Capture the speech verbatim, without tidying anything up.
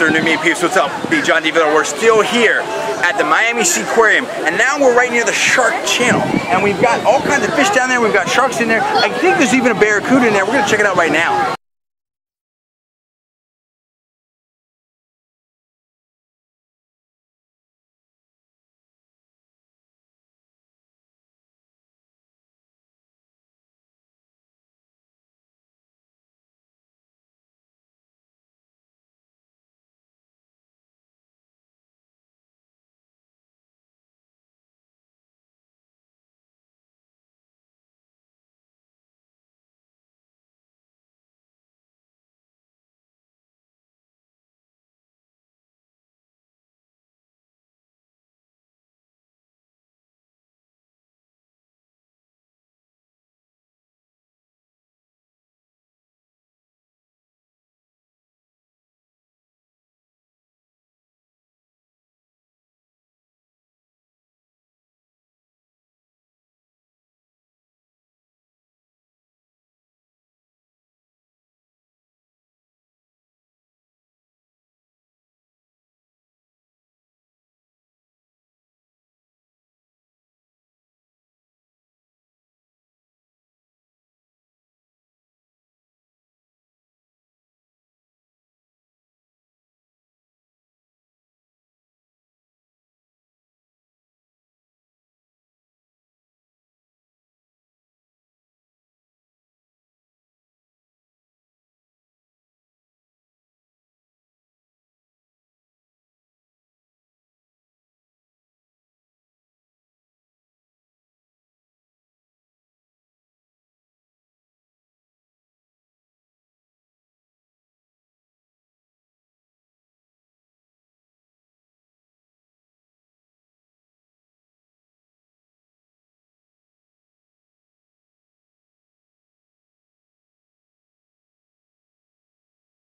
Mister New Me Peeps, what's up? B. John DeVito. We're still here at the Miami Seaquarium, and now we're right near the Shark Channel, and we've got all kinds of fish down there. We've got sharks in there. I think there's even a barracuda in there. We're gonna check it out right now.